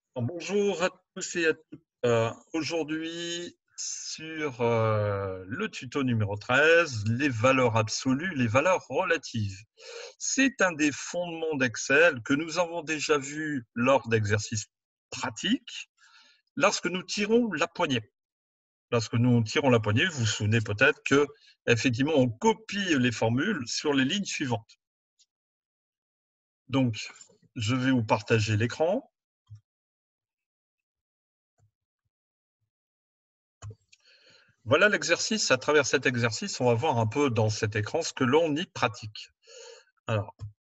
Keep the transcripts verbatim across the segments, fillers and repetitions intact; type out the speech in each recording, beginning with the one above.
Bonjour à tous et à toutes. Euh, Aujourd'hui, sur euh, le tuto numéro treize, les valeurs absolues, les valeurs relatives. C'est un des fondements d'Excel que nous avons déjà vu lors d'exercices pratiques, lorsque nous tirons la poignée. Lorsque nous tirons la poignée, vous vous souvenez peut-être que, effectivement, on copie les formules sur les lignes suivantes. Donc, je vais vous partager l'écran. Voilà l'exercice. À travers cet exercice, on va voir un peu dans cet écran ce que l'on y pratique. Alors,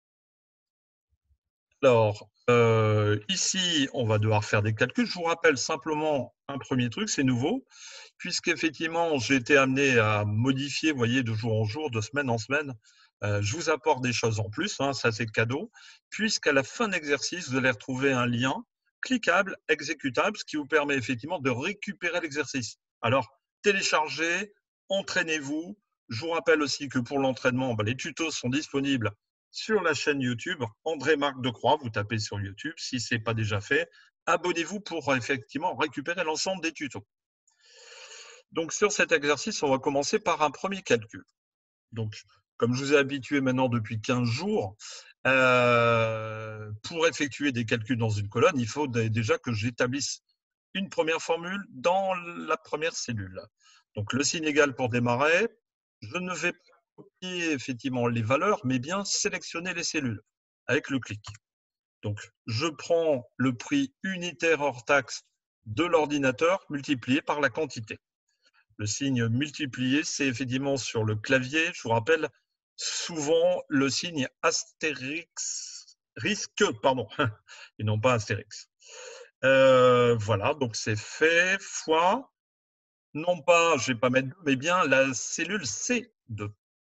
alors euh, ici, on va devoir faire des calculs. Je vous rappelle simplement un premier truc, c'est nouveau, puisqu'effectivement, j'ai été amené à modifier, vous voyez, de jour en jour, de semaine en semaine. Euh, je vous apporte des choses en plus, hein, ça c'est cadeau, puisqu'à la fin de l'exercice, vous allez retrouver un lien cliquable, exécutable, ce qui vous permet effectivement de récupérer l'exercice. Alors, téléchargez, entraînez-vous. Je vous rappelle aussi que pour l'entraînement, ben, les tutos sont disponibles sur la chaîne YouTube André-Marc Decroix. Vous tapez sur YouTube, si ce n'est pas déjà fait. Abonnez-vous pour effectivement récupérer l'ensemble des tutos. Donc, sur cet exercice, on va commencer par un premier calcul. Donc, comme je vous ai habitué maintenant depuis quinze jours, euh, pour effectuer des calculs dans une colonne, il faut déjà que j'établisse une première formule dans la première cellule. Donc, le signe égal pour démarrer. Je ne vais pas copier effectivement les valeurs, mais bien sélectionner les cellules avec le clic. Donc, je prends le prix unitaire hors taxe de l'ordinateur multiplié par la quantité. Le signe multiplié, c'est effectivement sur le clavier, je vous rappelle, souvent le signe astérix, risque, pardon, et non pas astérix. Euh, voilà, donc c'est fait, fois, non pas, je ne vais pas mettre deux, mais bien la cellule C deux.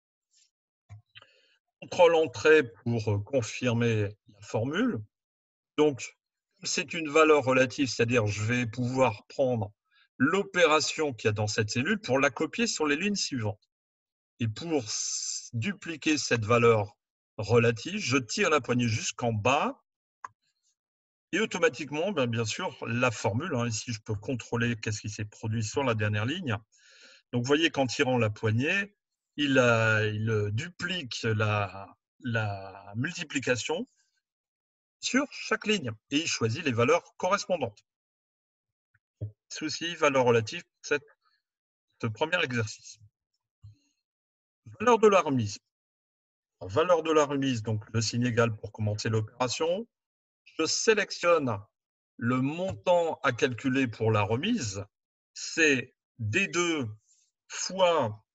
Contrôle-entrée pour confirmer la formule. Donc, c'est une valeur relative, c'est-à-dire je vais pouvoir prendre l'opération qu'il y a dans cette cellule pour la copier sur les lignes suivantes. Et pour dupliquer cette valeur relative, je tire la poignée jusqu'en bas et automatiquement, bien, bien sûr, la formule, hein, ici je peux contrôler qu'est-ce qui s'est produit sur la dernière ligne. Donc vous voyez qu'en tirant la poignée, il, a, il duplique la, la multiplication sur chaque ligne et il choisit les valeurs correspondantes. Souci, valeur relative pour cette, ce premier exercice. Valeur de la remise. Valeur de la remise, donc le signe égal pour commencer l'opération. Je sélectionne le montant à calculer pour la remise. C'est D deux fois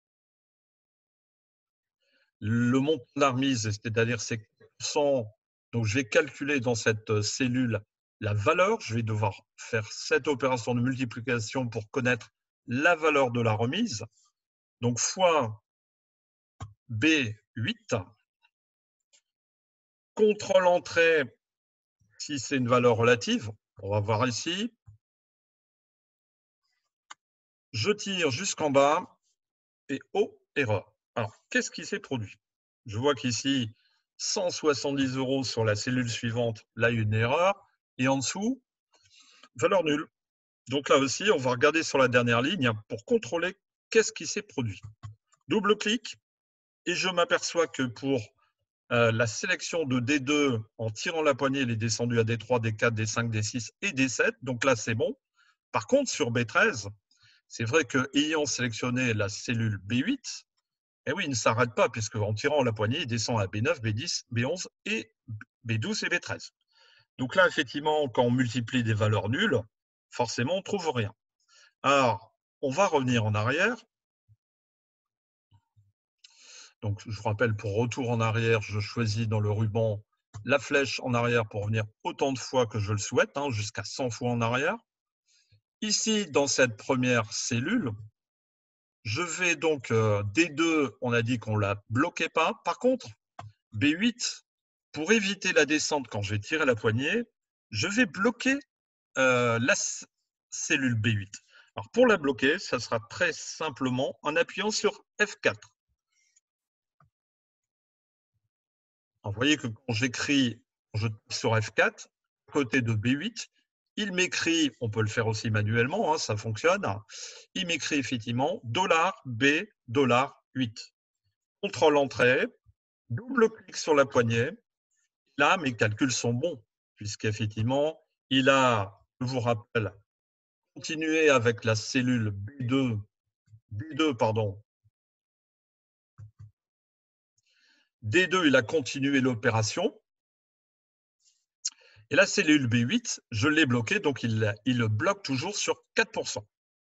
le montant de la remise, c'est-à-dire c'est cent. Donc, je vais calculer dans cette cellule la valeur. Je vais devoir faire cette opération de multiplication pour connaître la valeur de la remise. Donc, fois B huit. Contrôle-entrée, si c'est une valeur relative. On va voir ici. Je tire jusqu'en bas et oh, erreur. Alors, qu'est-ce qui s'est produit? Je vois qu'ici, cent soixante-dix euros sur la cellule suivante, là, il y a une erreur. Et en dessous, valeur nulle. Donc là aussi, on va regarder sur la dernière ligne pour contrôler qu'est-ce qui s'est produit. Double-clic et je m'aperçois que pour euh, la sélection de D deux, en tirant la poignée, elle est descendue à D trois, D quatre, D cinq, D six et D sept. Donc là, c'est bon. Par contre, sur B treize, c'est vrai qu'ayant sélectionné la cellule B huit, eh oui, il ne s'arrête pas, puisque en tirant la poignée, il descend à B neuf, B dix, B onze et B douze et B treize. Donc là, effectivement, quand on multiplie des valeurs nulles, forcément, on ne trouve rien. Alors, on va revenir en arrière. Donc, je vous rappelle, pour retour en arrière, je choisis dans le ruban la flèche en arrière pour revenir autant de fois que je le souhaite, hein, jusqu'à cent fois en arrière. Ici, dans cette première cellule, je vais donc, euh, D deux, on a dit qu'on ne la bloquait pas. Par contre, B huit, pour éviter la descente quand je vais tirer la poignée, je vais bloquer euh, la cellule B huit. Alors, pour la bloquer, ça sera très simplement en appuyant sur F quatre. Alors, vous voyez que quand j'écris, je tape sur F quatre, à côté de B huit, il m'écrit, on peut le faire aussi manuellement, hein, ça fonctionne, il m'écrit effectivement dollar B, dollar huit. Contrôle entrée, double clic sur la poignée. Là, mes calculs sont bons, puisqu'effectivement, il a, je vous rappelle, continué avec la cellule B deux, B deux, pardon. D deux, il a continué l'opération. Et la cellule B huit, je l'ai bloquée, donc il, il le bloque toujours sur quatre pour cent.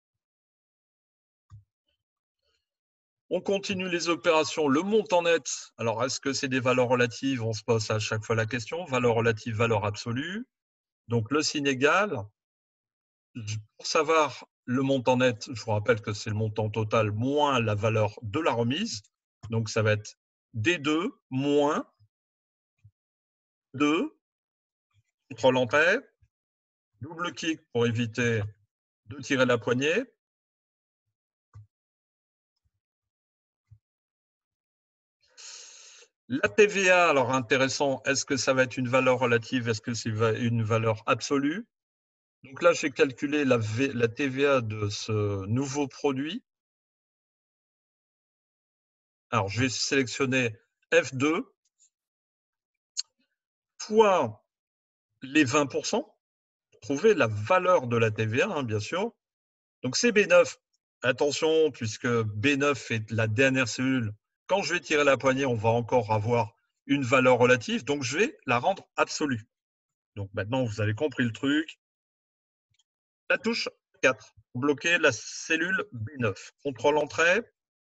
On continue les opérations. Le montant net, alors est-ce que c'est des valeurs relatives? On se pose à chaque fois la question. Valeur relative, valeur absolue. Donc le signe égal. Pour savoir le montant net, je vous rappelle que c'est le montant total moins la valeur de la remise. Donc ça va être D deux moins deux, contrôle entrée, double clic pour éviter de tirer la poignée. La T V A, alors intéressant, est-ce que ça va être une valeur relative? Est-ce que c'est une valeur absolue? Donc là, j'ai calculé la, v, la T V A de ce nouveau produit. Alors, je vais sélectionner F deux fois les vingt pour cent, trouver la valeur de la T V A, hein, bien sûr. Donc, c'est B neuf. Attention, puisque B neuf est la dernière cellule. Quand je vais tirer la poignée, on va encore avoir une valeur relative. Donc, je vais la rendre absolue. Donc, maintenant, vous avez compris le truc. La touche quatre, bloquer la cellule B neuf. Contrôle entrée.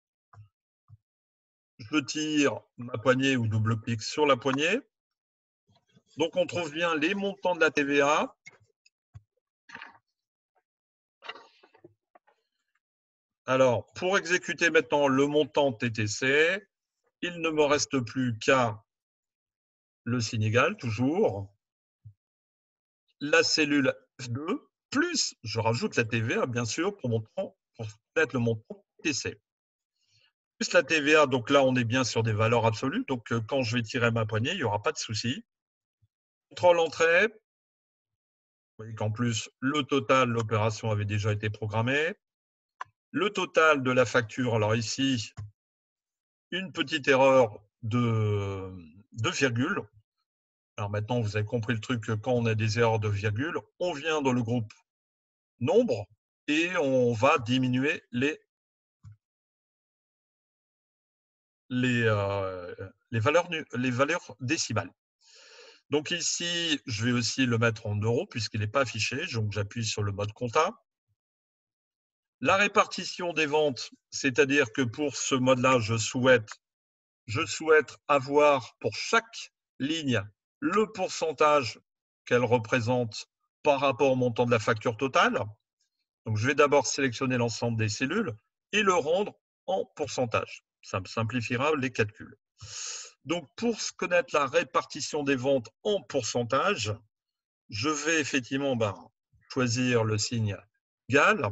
Je tire ma poignée ou double-clic sur la poignée. Donc, on trouve bien les montants de la T V A. Alors, pour exécuter maintenant le montant T T C, il ne me reste plus qu'à le signe égal, toujours, la cellule F deux, plus, je rajoute la T V A, bien sûr, pour, montant, pour connaître le montant T T C. Plus la T V A, donc là, on est bien sur des valeurs absolues. Donc, quand je vais tirer ma poignée, il n'y aura pas de souci. Contrôle entrée. Vous voyez qu'en plus, le total, l'opération avait déjà été programmée. Le total de la facture, alors ici, une petite erreur de, de virgule. Alors maintenant, vous avez compris le truc, quand on a des erreurs de virgule, on vient dans le groupe nombre et on va diminuer les, les, euh, les, valeurs, les valeurs décimales. Donc ici, je vais aussi le mettre en euros puisqu'il n'est pas affiché. Donc j'appuie sur le mode compta. La répartition des ventes, c'est-à-dire que pour ce mode-là, je souhaite, je souhaite avoir pour chaque ligne le pourcentage qu'elle représente par rapport au montant de la facture totale. Donc, je vais d'abord sélectionner l'ensemble des cellules et le rendre en pourcentage. Ça me simplifiera les calculs. Donc, pour connaître la répartition des ventes en pourcentage, je vais effectivement ben, choisir le signe égal.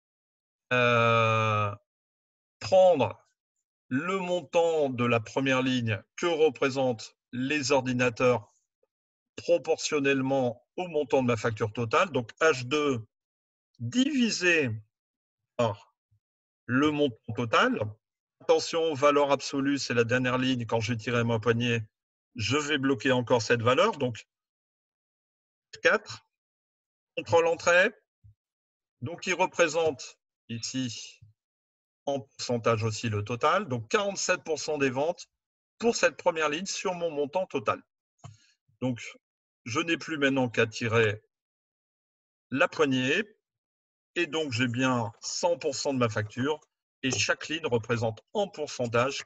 Euh, prendre le montant de la première ligne que représentent les ordinateurs proportionnellement au montant de ma facture totale, donc H deux divisé par le montant total. Attention, valeur absolue, c'est la dernière ligne. Quand je vais tirer ma poignée, je vais bloquer encore cette valeur. Donc, quatre, contrôle entrée. Donc, il représente ici en pourcentage aussi le total. Donc, quarante-sept pour cent des ventes pour cette première ligne sur mon montant total. Donc, je n'ai plus maintenant qu'à tirer la poignée. Et donc, j'ai bien cent pour cent de ma facture. Et chaque ligne représente en pourcentage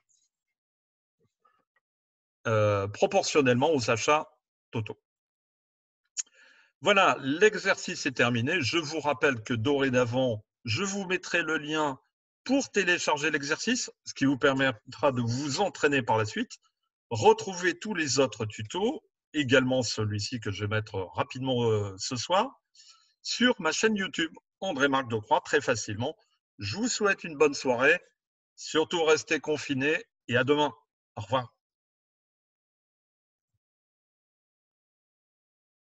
euh, proportionnellement aux achats totaux. Voilà, l'exercice est terminé. Je vous rappelle que dorénavant, je vous mettrai le lien pour télécharger l'exercice, ce qui vous permettra de vous entraîner par la suite. Retrouvez tous les autres tutos, également celui-ci que je vais mettre rapidement euh, ce soir, sur ma chaîne YouTube, André-Marc Decroix, très facilement. Je vous souhaite une bonne soirée. Surtout, restez confinés et à demain. Au revoir.